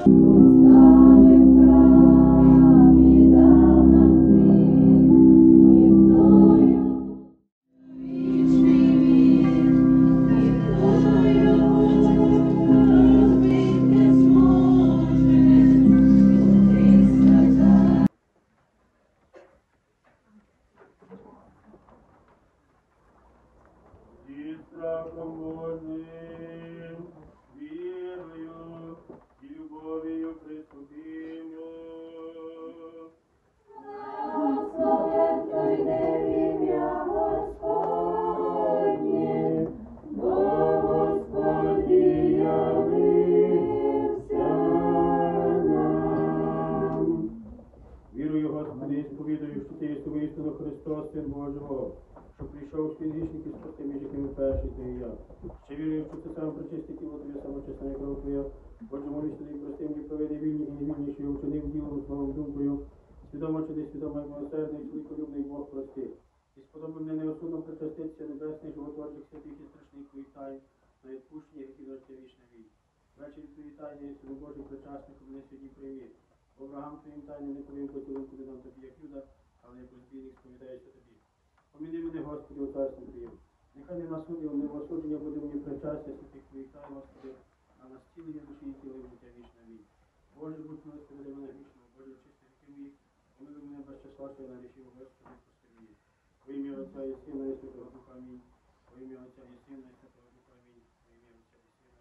Христос, Син Божого, що прийшов свій грішник і спасти між якими перший ти і я. Ще вірую, що ти сам причисти тіло Твоє, самочесне кров Твоя. Боже, молюсь тобі, прости мені, проведи вільні і невільні, що я вчинив ділом, словом, думкою. Свідомо чи несвідомо, як милосердний, чоловіколюбний Бог прости. І сподоби мене неосудно причаститися небесних, животворчих, святих і страшних Твоїх тайн, на відпущення гріхів на життя вічне вік. Ввечері Твої тайні, Сину Божий причасник, мене сьогодні прийми. Обрагам Твоїм тайним не повім поцілунку, не дам тобі, як Юда, але як розбійник сповідаюся тобі. Поміни мене, Господи, у царстві Твоєму. Нехай не на суді, не в осудження буде мені причастя святих Твоїх тайн, Господи, а на зцілення душі і тіла життя вічне вік. Боже, будь милостивий до мене грішного, Боже, очисти гріхи мої, помилуй мене без числа, що я нарішив, Господи, прости мені. Во ім'я Отця і Сина і Святого Духа, амінь. Во ім'я Отця і Сина і Святого Духа, амінь. Во ім'я Отця і Сина.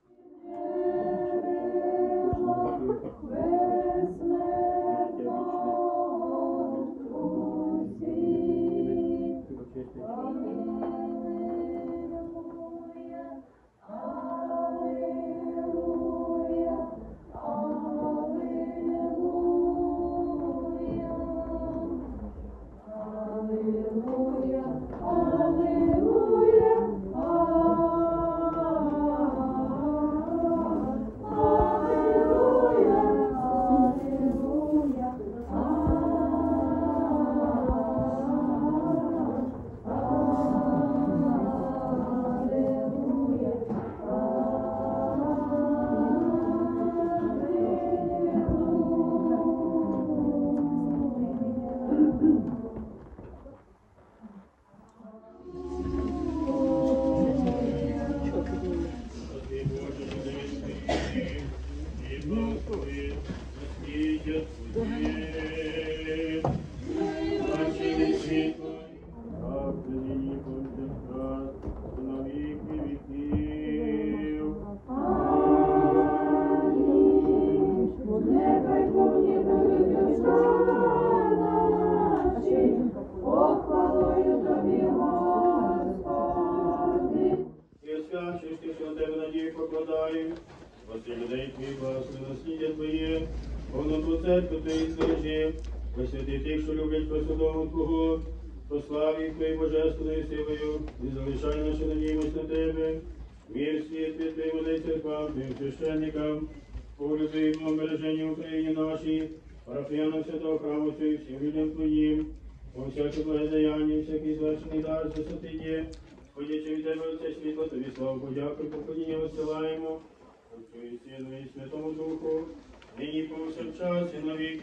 Спаси людей Твоїх, благослови насліддя Твоє, повноту церкву Твої збережи, посвяти тих, що люблять посудову Твого, прослав їх Твоєю божественною силою, і залишай нашу надійність на Тебе, мир світ від Твоїм людей церквам, Твоїм священникам, полюбимо береження Україні нашій, парафіянам святого храму Твоїх, всім людям Твоїм, по всяке благодаяння, всякий звершений дар, що святий є, ходячи від Тебе оце світло, Тобі славу, подяку і поклоніння висилаємо, Отцю і Сину і Святому Духу, нині повсякчас і на віки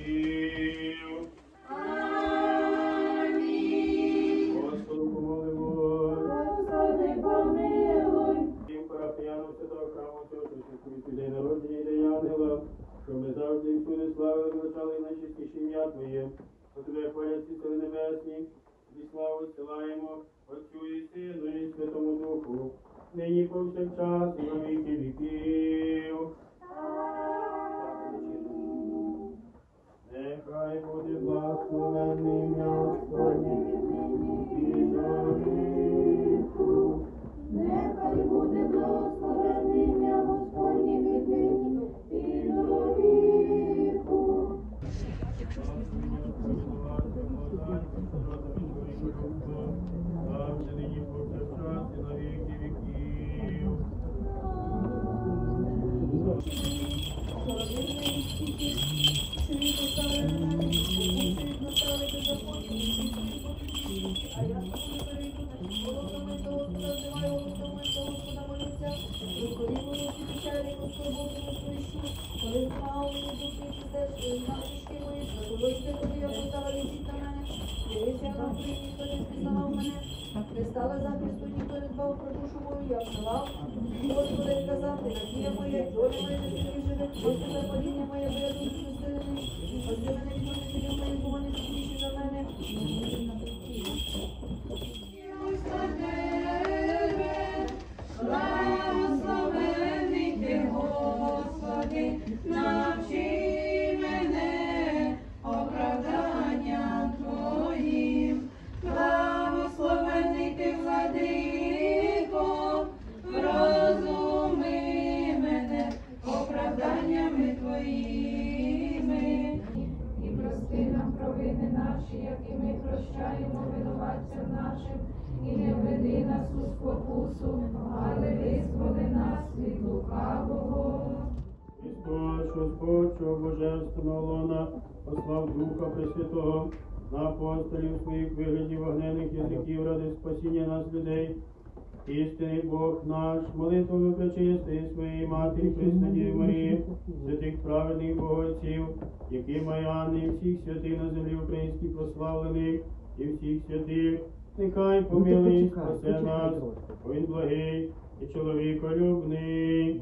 віків. Амінь. Господу помолимо. Господи, помилуй. Всім парафіянам святого храму Цього, що святкують людей народження і день ангела, щоб ми завжди і всюди славили, величали найчистіше ім'я Твоє, що Тебе хвалять всі сили небесні, Тобі славу зсилаємо, Отцю і Сину і Святому Духу, нині повсякчас і на віки віків. Нехай буде благословенне ім'я Господнє і до віку. Нехай буде благословенне ім'я Господнє від нині і до віку. Господи, коли слава мені духи і серце, знавши мої, заголосьте тобі, я постала літіть на мене, дивися на Україні, ніхто не спізнавав мене, не стала захисту, ніхто не дбав про душу мою, я вставав, Господи, казати, надія моя, доля моя не тільки живе, Господи, падіння моє, бо я дуже знесилений, Господи, мене ніхто не підів мої, бо вони сильніші за мене. Благословений ти, Господи, навчи мене оправданням Твоїм. Благословений ти, Владико, розуми мене оправданнями Твоїми. І прости нам провини наші, як і ми прощаємо винуватцям нашим. І не введи нас у спокусу, але визволи нас від лукавого. Христос, Господь, божественного лона, послав Духа Пресвятого на апостолів своїх виглядів вогненних язиків ради спасіння нас людей. Істинний Бог наш, молитвами пречистої своєї Матері Преснодії Марії, святих праведних богоотців, які Маріани і всіх святих на землі українській прославлених, і всіх святих, нехай помилуй, спасе нас, бо Він благий і чоловіколюбний.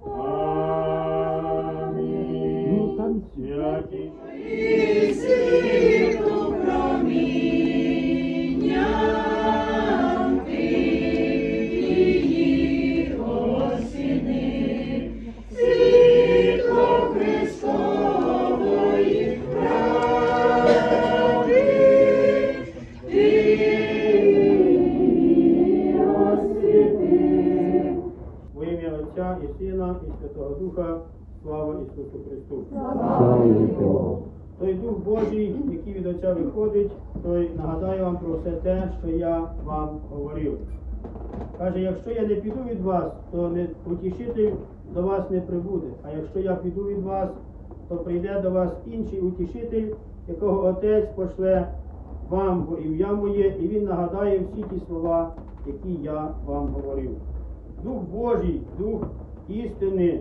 Амінь. Святі. Світу промінням ти її осіни, світло Христової правди, ти її освіти. Во ім'я Отця і Сина, і Святого Духа, слава Ісусу Христу. Той Дух Божий, який від Отця виходить, той нагадає вам про все те, що я вам говорив. Каже, якщо я не піду від вас, то утішитель до вас не прибуде. А якщо я піду від вас, то прийде до вас інший утішитель, якого Отець пошле вам во ім'я моє, і він нагадає всі ті слова, які я вам говорив. Дух Божий, Дух істини.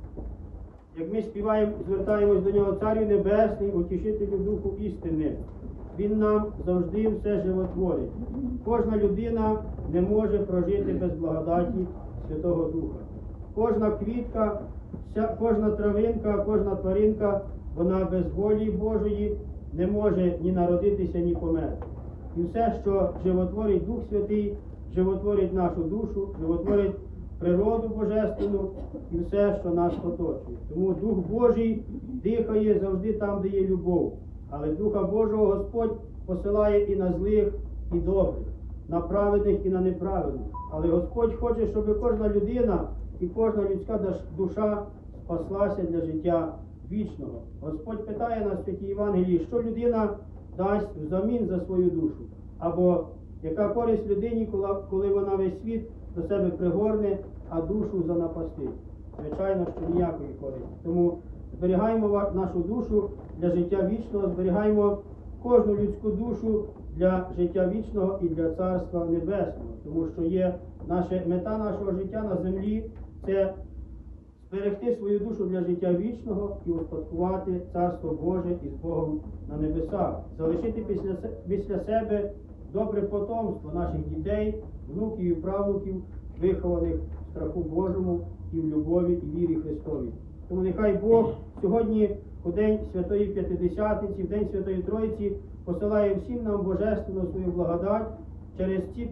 Як ми співаємо, звертаємось до нього, Царю Небесний, утішителю Духу істини. Він нам завжди все животворить. Кожна людина не може прожити без благодаті Святого Духа. Кожна квітка, кожна травинка, кожна тваринка, вона без волі Божої не може ні народитися, ні померти. І все, що животворить Дух Святий, животворить нашу душу, животворить природу божественну і все, що нас оточує. Тому Дух Божий дихає завжди там, де є любов. Але Духа Божого Господь посилає і на злих, і добрих, на праведних і на неправедних. Але Господь хоче, щоб кожна людина і кожна людська душа спаслася для життя вічного. Господь питає нас в Святій Євангелії, що людина дасть взамін за свою душу. Або яка користь людині, коли вона весь світ до себе пригорне, а душу занапастить. Звичайно, що ніякої користі. Тому зберігаємо нашу душу для життя вічного, зберігаємо кожну людську душу для життя вічного і для Царства Небесного. Тому що є мета нашого життя на землі – це зберегти свою душу для життя вічного і успадкувати Царство Боже із Богом на небесах. Залишити після себе добре потомство наших дітей, внуків і правнуків, вихованих в страху Божому і в любові і вірі Христовій. Тому нехай Бог сьогодні, у День Святої П'ятидесятниці, в День Святої Троїці, посилає всім нам божественну свою благодать через ці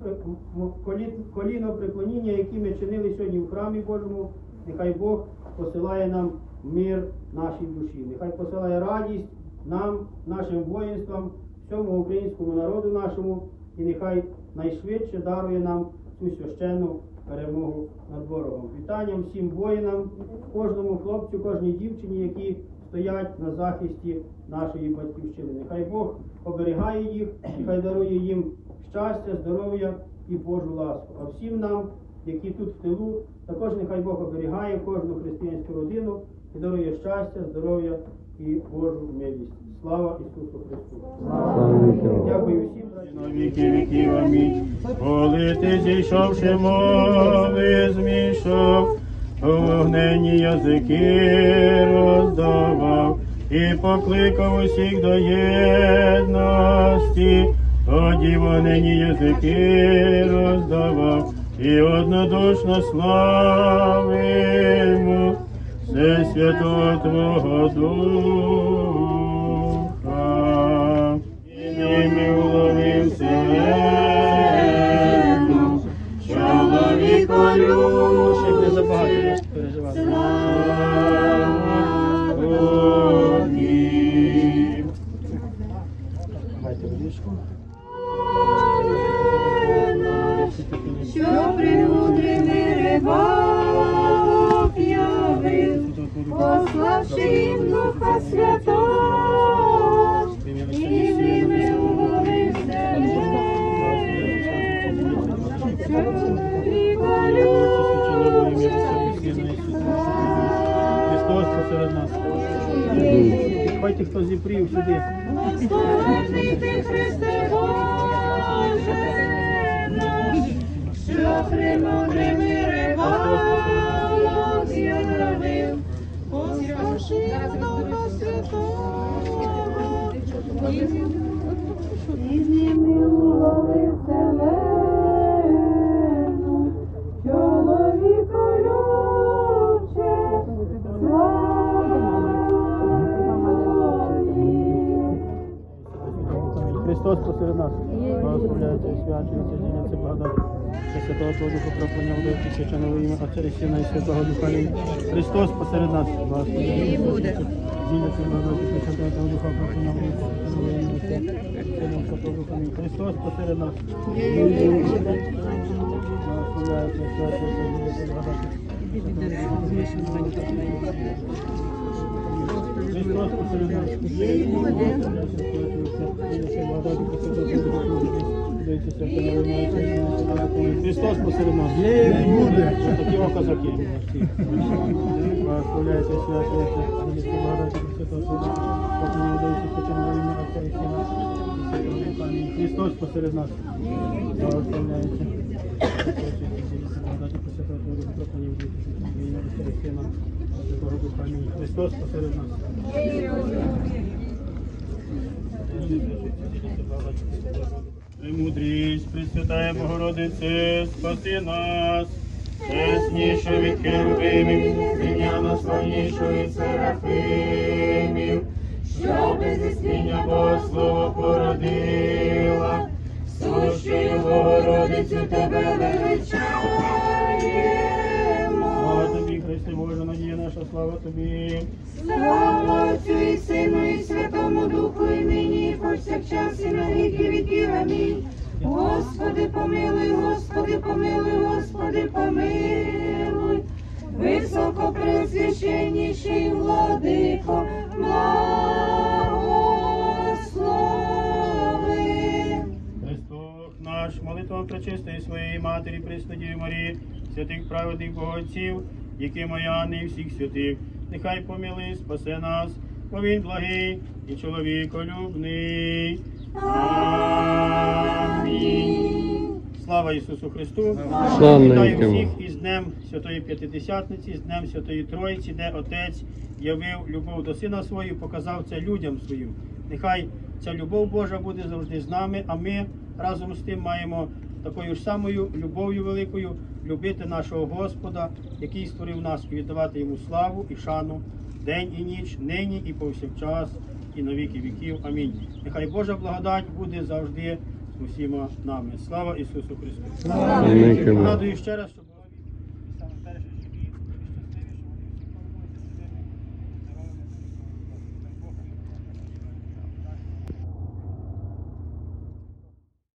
колінопреклоніння, які ми чинили сьогодні в храмі Божому. Нехай Бог посилає нам мир нашій душі. Нехай посилає радість нам, нашим воїнствам, всьому українському народу нашому, і нехай найшвидше дарує нам цю священну перемогу над ворогом. Вітанням всім воїнам, кожному хлопцю, кожній дівчині, які стоять на захисті нашої батьківщини. Нехай Бог оберігає їх, нехай дарує їм щастя, здоров'я і Божу ласку. А всім нам, які тут в тилу, також нехай Бог оберігає кожну християнську родину і дарує щастя, здоров'я і Божу милість. Слава Ісусу Христу! Дякую всім. На віки віків, амінь. Коли ти зійшовши мови, змішав, вогненні язики роздавав, і покликав усіх до єдності, тоді вогненні язики роздавав, і однодушно славимо все святого Твого Духа. І ними уловив вселенну, чоловіколюбче, не забагато нас переживати. Слава Богу. Давайте водичку. Що премудрими рибак явив, пославши їм Духа Святого, і ними уловив вселенну, чоловіколюбче. Христос посеред нас. Хайте, хто зіпрів сюди. Благословенний ти, Христе Боже наш, що премудрими рибак явив, пославши їм Духа Святого, і з ними уловив вселенну, чоловіколюбче, Христос посеред нас. Благословляється і свячується, зіляться благодать. Святого Твого Духа проклоняв вдовці свяченого ім'я Отця і Сина і Святого Духа. Амінь. Христос посеред нас. Благословляється і свячується. Зіляться благодать. Святого Твого Духа проклоняв вдовці свяченого ім'я Отця і Сина і Святого Духа. Амінь. Христос посеред нас. Благословляється і свячується, зіляться благодать. Христос посеред нас. Христос посеред нас. Такі козаки. Благословляйте, святуйте, благодати Святого Духа, поклоняю дойте свяченого ім'я Отця і Сина і Святого Духа. Христос посеред нас. Благословляйте. Благодати Святого Духа, поклоняю дойте свяченого ім'я Отця і Сина і Святого Духа. Христос посеред нас. Премудрість, Пресвятая Богородице, спаси нас, чесніше від херувимів, ім'я наславніше від серафимів, що без істиння Бога Слово породила, сущою Богородицю тебе величаємо. Слава тобі, Христе Боже, надія наша, слава тобі. Слава Отцю і Сину і Святому Духу, і нині, і повсякчас, і на віки віків. Амінь. Господи, помилуй, Господи, помилуй, Господи, помилуй. Високопреосвященніший владико, благослови. Христос наш, молитва пречистої своєї Матері, Преснодії Марії, святих праведних Боготців, які Маяни і всіх святих, нехай помилуй, спасе нас, бо Він благий і чоловіколюбний. Амінь. Слава Ісусу Христу! Вітаю всіх із Днем Святої П'ятидесятниці, з Днем Святої Троїці, де Отець явив любов до Сина Свою, показав це людям своїм. Нехай ця любов Божа буде завжди з нами, а ми разом з тим маємо такою ж самою любов'ю великою любити нашого Господа, який створив нас, і віддавати Йому славу і шану день і ніч, нині і повсякчас, і на віки віків. Амінь. Нехай Божа благодать буде завжди з усіма нами. Слава Ісусу Христу! Нагадую ще раз, щоб